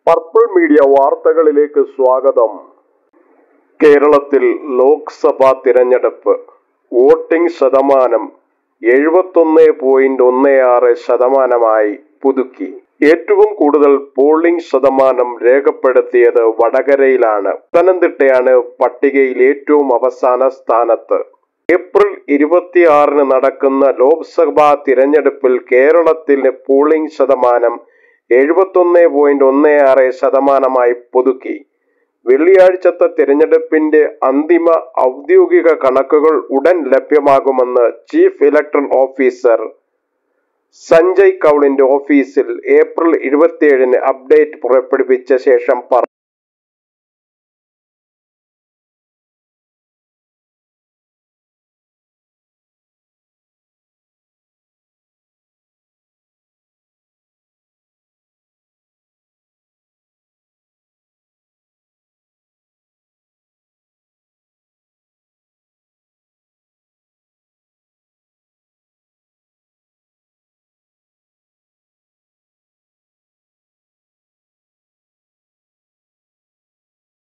Purple media വാർത്തകളിലേക്ക് സ്വാഗതം. കേരളത്തിൽ ലോക്സഭാ തിരഞ്ഞെടുപ്പ് വോട്ടിംഗ് ശതമാനം 71.16% പുതുക്കി. ഏറ്റവും കൂടുതൽ പോളിംഗ് ശതമാനം രേഖപ്പെടുത്തിയത് വടകരയിലാണ്. പത്തനംതിട്ടയാണ് പട്ടികയിൽ ഏറ്റവും അവസാന സ്ഥാനത്ത്. ഏപ്രിൽ 26 നടക്കുന്ന ലോക്സഭാ തിരഞ്ഞെടുപ്പിൽ കേരളത്തിലെ പോളിംഗ് ശതമാനം 71.16% പുതുക്കി. വെള്ളിയാഴ്ചത്തെ തിരഞ്ഞെടുപ്പിന്റെ അന്തിമ ഔദ്യോഗിക കണക്കുകൾ ഉടൻ ലഭ്യമാകുമെന്ന് ചീഫ് ഇലക്ടറൽ ഓഫീസർ സഞ്ജയ് കൗളിന്റെ ഓഫീസിൽ ഏപ്രിൽ 27 അപ്ഡേറ്റ് പുറപ്പെടുവിച്ച ശേഷം പറഞ്ഞു.